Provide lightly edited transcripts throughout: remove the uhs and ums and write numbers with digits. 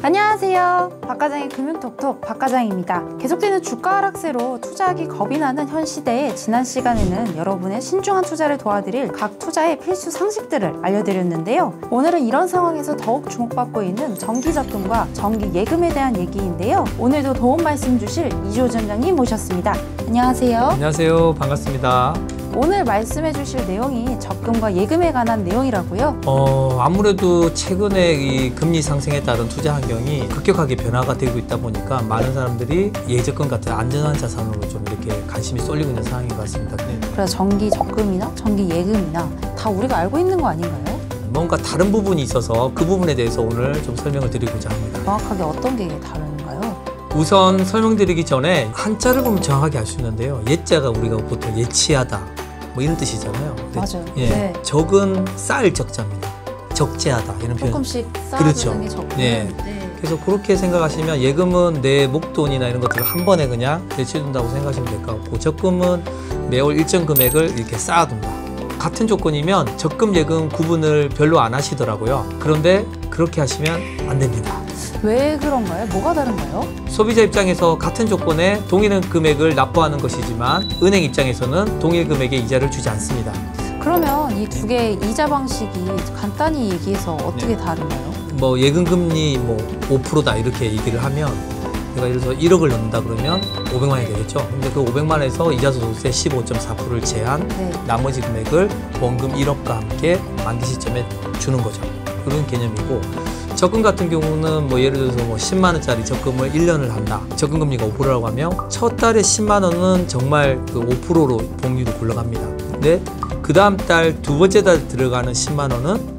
안녕하세요. 박과장의 금융톡톡 박과장입니다. 계속되는 주가 하락세로 투자하기 겁이 나는 현 시대에 지난 시간에는 여러분의 신중한 투자를 도와드릴 각 투자의 필수 상식들을 알려드렸는데요. 오늘은 이런 상황에서 더욱 주목받고 있는 정기적금과 정기예금에 대한 얘기인데요. 오늘도 도움 말씀 주실 이주호 전장님 모셨습니다. 안녕하세요. 안녕하세요. 반갑습니다. 오늘 말씀해 주실 내용이 적금과 예금에 관한 내용이라고요? 아무래도 최근에 이 금리 상승에 따른 투자 환경이 급격하게 변화가 되고 있다 보니까 많은 사람들이 예적금 같은 안전한 자산으로 좀 이렇게 관심이 쏠리고 있는 상황인 것 같습니다. 네. 그래서 정기 적금이나 정기 예금이나 다 우리가 알고 있는 거 아닌가요? 뭔가 다른 부분이 있어서 그 부분에 대해서 오늘 좀 설명을 드리고자 합니다. 정확하게 어떤 게 다른가요? 우선 설명드리기 전에 한자를 보면 정확하게 알 수 있는데요. 예자가 우리가 보통 예치하다 뭐 이런 뜻이잖아요. 맞아요. 예, 네. 적은 쌓을 적자입니다. 적재하다 이런 표현. 조금씩 쌓아두는 그렇죠. 게 적금. 네. 그래서 그렇게 생각하시면 예금은 내 목돈이나 이런 것들을 한 번에 그냥 내치둔다고 생각하시면 될 것 같고, 적금은 매월 일정 금액을 이렇게 쌓아둔다. 같은 조건이면 적금 예금 구분을 별로 안 하시더라고요. 그런데 그렇게 하시면 안 됩니다. 왜 그런가요? 뭐가 다른가요? 소비자 입장에서 같은 조건에 동일 금액을 납부하는 것이지만 은행 입장에서는 동일 금액의 이자를 주지 않습니다. 그러면 이 두 개의 이자 방식이 간단히 얘기해서 어떻게 다른가요? 뭐 예금 금리 뭐 5%다 이렇게 얘기를 하면, 내가 예를 들어서 1억을 넣는다 그러면 500만 원이 되겠죠. 근데 그 500만 원에서 이자 소득세 15.4%를 제한, 나머지 금액을 원금 1억과 함께 만기 시점에 주는 거죠. 그런 개념이고, 적금 같은 경우는 뭐 예를 들어서 뭐 10만 원짜리 적금을 1년을 한다. 적금 금리가 5%라고 하면 첫 달에 10만 원은 정말 그 5%로 복리로 굴러갑니다. 근데 그 다음 달 두 번째 달 들어가는 10만 원은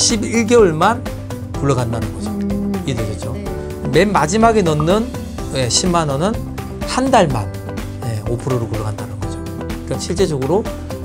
11개월만 굴러간다는 거죠. 이해되셨죠? 맨 마지막에 넣는 10만 원은 한 달만 5%로 굴러간다는 거죠. 그러니까 실제적으로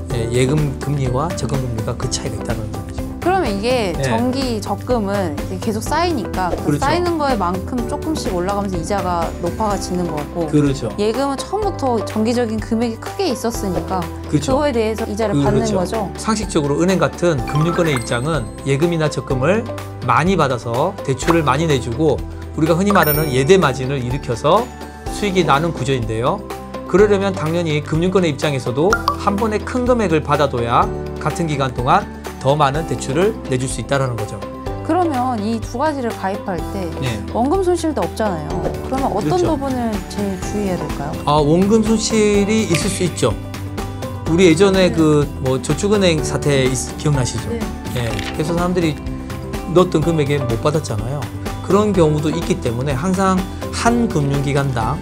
예금 금리와 적금 금리가 그 차이가 있다는 거죠. 그러면 이게 정기 적금은 계속 쌓이니까 그 그렇죠. 쌓이는 거에 만큼 조금씩 올라가면서 이자가 높아지는 거고, 그렇죠. 예금은 처음부터 정기적인 금액이 크게 있었으니까 그렇죠. 그거에 대해서 이자를 받는 거죠. 상식적으로 은행 같은 금융권의 입장은 예금이나 적금을 많이 받아서 대출을 많이 내주고 우리가 흔히 말하는 예대 마진을 일으켜서 수익이 나는 구조인데요. 그러려면 당연히 금융권의 입장에서도 한 번에 큰 금액을 받아둬야 같은 기간 동안 더 많은 대출을 내줄 수 있다는 거죠. 그러면 이 두 가지를 가입할 때 원금 손실도 없잖아요. 그러면 어떤 그렇죠. 부분을 제일 주의해야 될까요? 원금 손실이 있을 수 있죠. 우리 예전에 그 뭐 저축은행 사태 기억나시죠? 그래서 사람들이 넣었던 금액에 못 받았잖아요. 그런 경우도 있기 때문에 항상 한 금융기관당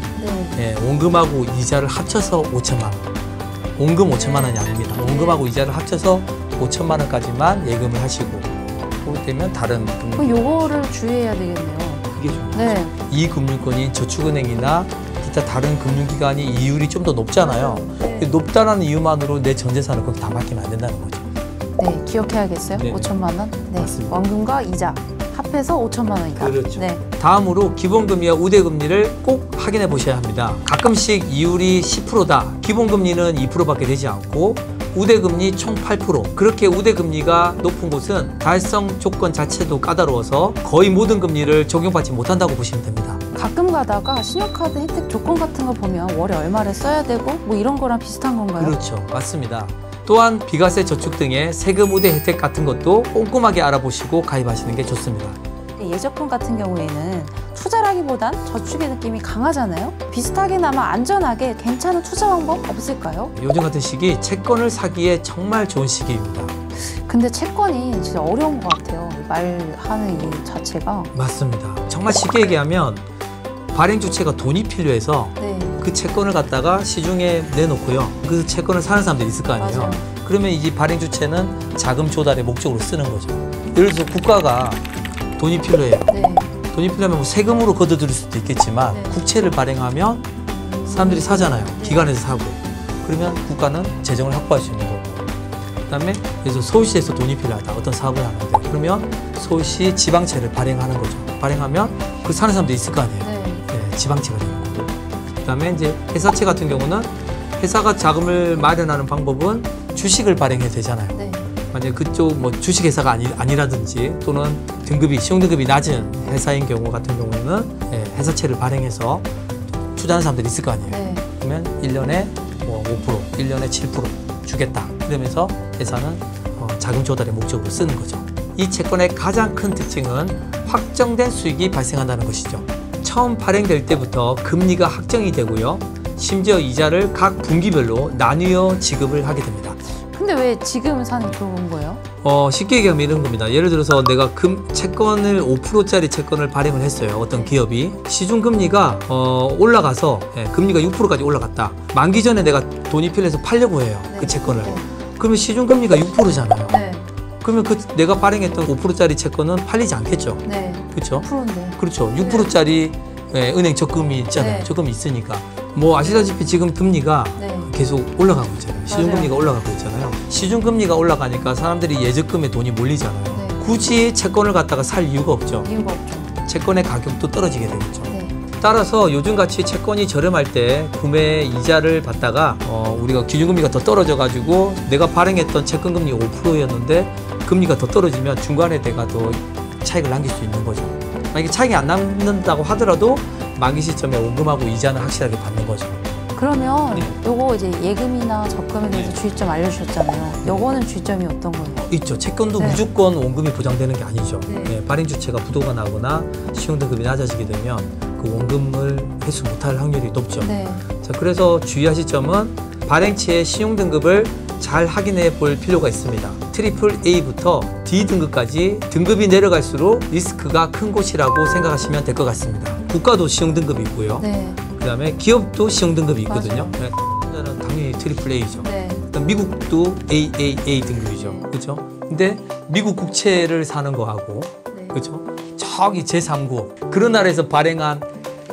원금하고 이자를 합쳐서 5천만 원. 원금 5천만 원이 아닙니다. 원금하고 이자를 합쳐서 5천만 원까지만 예금을 하시고, 그렇게 되면 다른 그럼 요거를 주의해야 되겠네요. 그게 중요하죠. 이 금융권인 저축은행이나 기타 다른 금융기관이 이율이 좀 더 높잖아요. 높다는 이유만으로 내 전 재산을 거기 다 맡기면 안 된다는 거죠. 네, 기억해야겠어요. 5천만 원. 네, 맞습니다. 원금과 이자 합해서 5천만 원이다. 그렇죠. 다음으로 기본금리와 우대금리를 꼭 확인해 보셔야 합니다. 가끔씩 이율이 10%다. 기본금리는 2%밖에 되지 않고 우대금리 총 8%. 그렇게 우대금리가 높은 곳은 달성 조건 자체도 까다로워서 거의 모든 금리를 적용받지 못한다고 보시면 됩니다. 가끔 가다가 신용카드 혜택 조건 같은 거 보면 월에 얼마를 써야 되고 뭐 이런 거랑 비슷한 건가요? 그렇죠. 맞습니다. 또한 비과세 저축 등의 세금 우대 혜택 같은 것도 꼼꼼하게 알아보시고 가입하시는 게 좋습니다. 예적금 같은 경우에는 투자라기보단 저축의 느낌이 강하잖아요. 비슷하게나마 안전하게 괜찮은 투자 방법 없을까요? 요즘 같은 시기 채권을 사기에 정말 좋은 시기입니다. 근데 채권이 진짜 어려운 것 같아요. 말하는 이 자체가. 맞습니다. 정말 쉽게 얘기하면 발행 주체가 돈이 필요해서 그 채권을 갖다가 시중에 내놓고요. 그 채권을 사는 사람들이 있을 거 아니에요. 맞아요. 그러면 이 발행 주체는 자금 조달의 목적으로 쓰는 거죠. 예를 들어서 국가가 돈이 필요해요. 돈이 필요하면 뭐 세금으로 걷어들일 수도 있겠지만 국채를 발행하면 사람들이 사잖아요. 기관에서 사고. 그러면 국가는 재정을 확보할 수 있는 거고. 그다음에 그래서 서울시에서 돈이 필요하다. 어떤 사업을 하는데. 그러면 서울시 지방채를 발행하는 거죠. 발행하면 그 사는 사람도 있을 거 아니에요. 지방채가 되는 거고. 그다음에 이제 회사채 같은 경우는 회사가 자금을 마련하는 방법은 주식을 발행해도 되잖아요. 만약에 그쪽 뭐 주식회사가 아니라든지 또는 신용등급이 낮은 회사인 경우 같은 경우에는 회사채를 발행해서 투자하는 사람들이 있을 거 아니에요. 네. 그러면 1년에 뭐 5%, 1년에 7% 주겠다. 그러면서 회사는 자금 조달의 목적으로 쓰는 거죠. 이 채권의 가장 큰 특징은 확정된 수익이 발생한다는 것이죠. 처음 발행될 때부터 금리가 확정이 되고요. 심지어 이자를 각 분기별로 나뉘어 지급을 하게 됩니다. 근데 왜 지금 사는 게 좋은 거예요? 쉽게 얘기하면 이런 겁니다. 예를 들어서 내가 채권을 5%짜리 채권을 발행을 했어요. 어떤 기업이. 시중금리가 올라가서 금리가 6%까지 올라갔다. 만기 전에 내가 돈이 필요해서 팔려고 해요. 네. 그 채권을. 네. 그러면 시중금리가 6%잖아요. 네. 그러면 내가 발행했던 5%짜리 채권은 팔리지 않겠죠. 네. 그렇죠? 6%인데. 그렇죠. 6%짜리 은행 적금이 있잖아요. 네. 적금이 있으니까. 뭐 아시다시피 지금 금리가 네. 계속 올라가고 있잖아요. 시중금리가 맞아요. 올라가고 있잖아요. 시중금리가 올라가니까 사람들이 예적금에 돈이 몰리잖아요. 네. 굳이 채권을 갖다가 살 이유가 없죠. 이유가 없죠. 채권의 가격도 떨어지게 되겠죠. 네. 따라서 요즘같이 채권이 저렴할 때 구매 이자를 받다가 우리가 기준금리가 더 떨어져가지고 내가 발행했던 채권금리 5%였는데 금리가 더 떨어지면 중간에 내가 더 차익을 남길 수 있는 거죠. 만약에 차익이 안 남는다고 하더라도 만기 시점에 원금하고 이자는 확실하게 받는 거죠. 그러면 네. 요거 이제 예금이나 적금에 대해서 주의점 알려주셨잖아요. 요거는 주의점이 어떤 거예요? 있죠. 채권도 네. 무조건 원금이 보장되는 게 아니죠. 네. 발행 주체가 부도가 나거나 신용등급이 낮아지게 되면 그 원금을 회수 못할 확률이 높죠. 네. 자, 그래서 주의하실 점은 발행치의 신용등급을 잘 확인해 볼 필요가 있습니다. 트리플 A부터 D 등급까지 등급이 내려갈수록 리스크가 큰 곳이라고 생각하시면 될 것 같습니다. 국가도 신용등급이 있고요. 네. 그 다음에 기업도 신용등급이 있거든요. 맞아요. 네. 우리나라는 당연히 트리플 A죠. 네. 일단 미국도 AAA 등급이죠. 네. 그렇죠? 근데 미국 국채를 사는 거하고 네. 그렇죠? 저기 제3국 그런 나라에서 발행한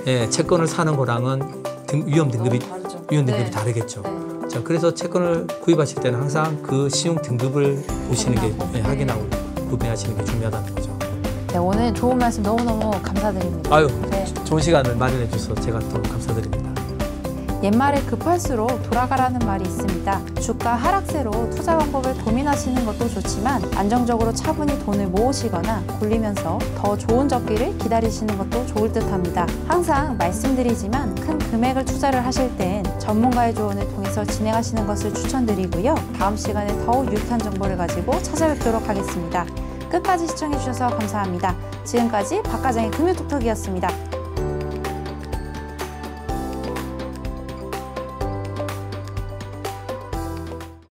채권을 사는 거랑은 위험 등급이 다르죠. 네. 다르겠죠. 네. 자, 그래서 채권을 구입하실 때는 항상 그 신용 등급을 보시는 게 확인하고 구매하시는 게 중요하다는 거죠. 네, 오늘 좋은 말씀 너무너무 감사드립니다. 아유, 네. 좋은 시간을 마련해 주셔서 제가 더 감사드립니다. 옛말에 급할수록 돌아가라는 말이 있습니다. 주가 하락세로 투자 방법을 고민하시는 것도 좋지만 안정적으로 차분히 돈을 모으시거나 굴리면서 더 좋은 적기를 기다리시는 것도 좋을 듯합니다. 항상 말씀드리지만 큰 금액을 투자를 하실 땐 전문가의 조언을 통해서 진행하시는 것을 추천드리고요. 다음 시간에 더욱 유익한 정보를 가지고 찾아뵙도록 하겠습니다. 끝까지 시청해주셔서 감사합니다. 지금까지 박과장의 금융톡톡이었습니다.